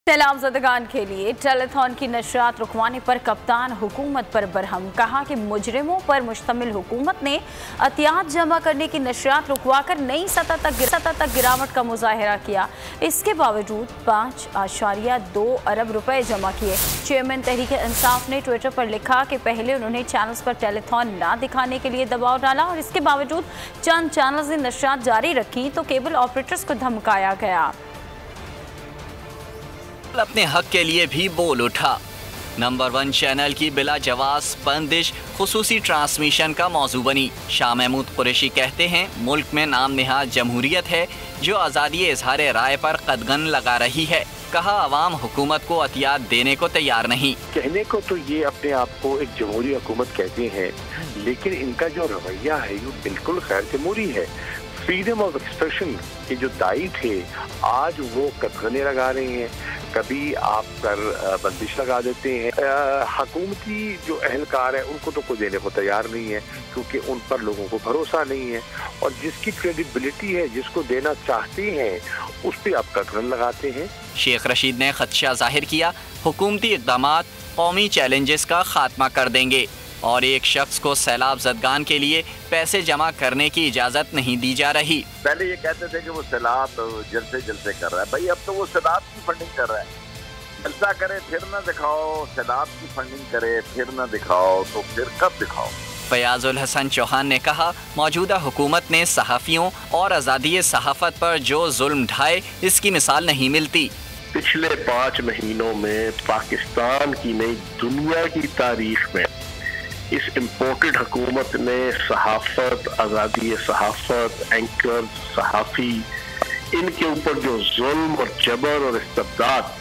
सैलाब ज़दगान के लिए टेलीथॉन की नशरियात रुकवाने पर कप्तान हुकूमत पर बरहम। कहा कि मुजरिमों पर मुश्तमिल हुकूमत ने अतियात जमा करने की नशरियात रुकवाकर नई सतह तक गिरावट का मुजाहरा किया। इसके बावजूद 5.2 अरब रुपए जमा किए। चेयरमैन तहरीक इंसाफ ने ट्विटर पर लिखा कि पहले उन्होंने चैनल्स पर टेलीथॉन ना दिखाने के लिए दबाव डाला और इसके बावजूद चंद चैनल्स ने नशरियात जारी रखी तो केबल ऑपरेटर्स को धमकाया गया। अपने हक के लिए भी बोल उठा। नंबर 1 चैनल की बिला जवाज बंदिश खुसूसी ट्रांसमिशन का मौजू बनी। शाह महमूद कुरैशी कहते हैं मुल्क में नाम निहाद जमहूरियत है जो आज़ादी इजहार राय पर कदगन लगा रही है। कहा अवाम हुकूमत को अतियात देने को तैयार नहीं। कहने को तो ये अपने आप को एक जमहूरी हुकूमत कहते हैं, लेकिन इनका जो रवैया है वो बिल्कुल गैर जमहूरी है। फ्रीडम ऑफ एक्सप्रेशन के जो दाई थे आज वो कदगने लगा रहे हैं, कभी आप पर बंदिश लगा देते हैं। हुकूमती जो अहलकार है उनको तो कोई देने को तैयार नहीं है क्योंकि उन पर लोगों को भरोसा नहीं है और जिसकी क्रेडिबिलिटी है, जिसको देना चाहते हैं, उस पर आप कदगन लगाते हैं। शेख रशीद ने खदशा जाहिर किया हुकूमती इक़दामात कौमी चैलेंजेस का खात्मा कर देंगे और एक शख्स को सैलाब ज़दगान के लिए पैसे जमा करने की इजाज़त नहीं दी जा रही। पहले ये कहते थे कि वो सैलाब जलसे कर रहा है, भाई अब तो वो सैलाब की फंडिंग कर रहा है। जलसा करे फिर ना दिखाओ, सैलाब की फंडिंग करे फिर ना दिखाओ, तो फिर कब दिखाओ। फयाजुल हसन चौहान ने कहा मौजूदा हुकूमत ने सहाफ़ियों और आज़ादी सहाफ़त पर जो जुल्म ढाए इसकी मिसाल नहीं मिलती। पिछले 5 महीनों में पाकिस्तान की नहीं दुनिया की तारीख में इस इम्पोर्टेड हुकूमत ने सहाफ़त, आज़ादी सहाफ़त, एंकर, सहाफ़ी, इनके ऊपर जो जुल्म और जबर और इस्तिबदाद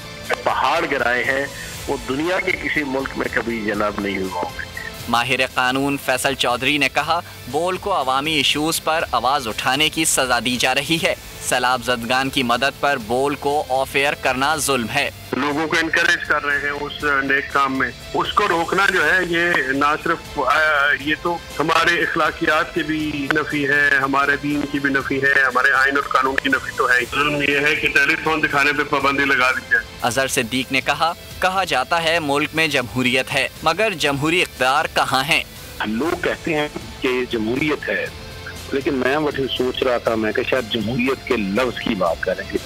पहाड़ गिराए हैं वो दुनिया के किसी मुल्क में कभी जनाब नहीं हुआ होंगे। माहिर कानून फैसल चौधरी ने कहा बोल को अवामी इशूज़ पर आवाज़ उठाने की सज़ा दी जा रही है। सैलाब ज़दगान की मदद पर बोल को ऑफ एयर करना जुल्म है। लोगों को इनकरेज कर रहे हैं उस नेक काम में, उसको रोकना जो है ये ना सिर्फ ये तो हमारे इखलाकियात की भी नफी है, हमारे दीन की भी नफी है, हमारे आइन और कानून की नफी तो है। जुल्म ये है कि टेलीफोन दिखाने पे पाबंदी लगा दी जाए। अजहर सिद्दीक ने कहा जाता है मुल्क में जमहूरियत है मगर जमहूरी इक़्तिदार कहाँ है। लोग कहते हैं कि जमहूरियत है, लेकिन मैं वैसे सोच रहा था मैं कि शायद जमहूरियत के लफ्ज की बात कर रहे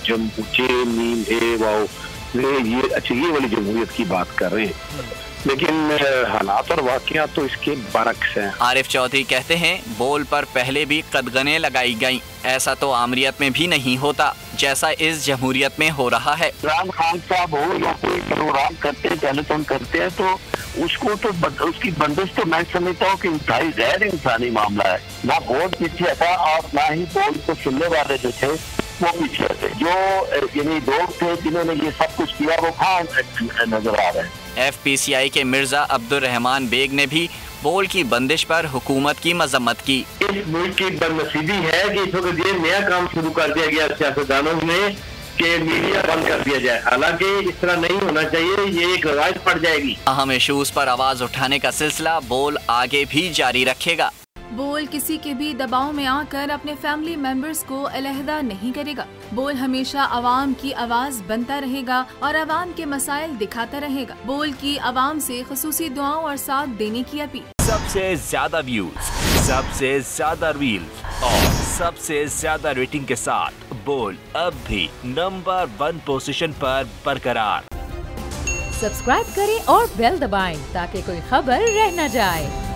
हैं कि ये वाली जमहूरियत की बात कर रहे हैं, लेकिन हालात और वाक़यात तो इसके बरक्स हैं। आरिफ चौधरी कहते हैं बोल पर पहले भी कदगने लगाई गईं, ऐसा तो आमरीत में भी नहीं होता जैसा इस जमहूरियत में हो रहा है। इमरान खान साहब हो या कोई प्रोग्राम करते हैं, टेलीफोन करते हैं तो उसको तो उसकी बंदिश तो मैं समझता हूँ कि इंतहाई गैर इंसानी मामला है। ना बोल पीछे था और ना ही बोल को सुनने वाले जो थे वो पीछे थे। जो यानी लोग थे जिन्होंने ये सब कुछ किया वो कहाँ नजर आ रहे हैं। FPCI के मिर्जा अब्दुल रहमान बेग ने भी बोल की बंदिश पर हुकूमत की मजम्मत की। इस मुल्क की बदनसीबी है कि इस वक्त ये नया काम शुरू कर दिया गया सियासतदानों ने कि मीडिया बंद कर दिया जाए, हालांकि इस तरह नहीं होना चाहिए, ये एक रवायत पड़ जाएगी। अहम इशूज पर आवाज उठाने का सिलसिला बोल आगे भी जारी रखेगा। बोल किसी के भी दबाव में आकर अपने फैमिली मेंबर्स को अलहदा नहीं करेगा। बोल हमेशा आवाम की आवाज बनता रहेगा और आवाम के मसाइल दिखाता रहेगा। बोल की आवाम से खुसूसी दुआओं और साथ देने की अपील। सबसे ज्यादा व्यूज, सबसे ज्यादा रील्स और सबसे ज्यादा रेटिंग के साथ बोल अब भी नंबर 1 पोजीशन पर बरकरार। सब्सक्राइब करें और बेल दबाएं ताकि कोई खबर रह न जाए।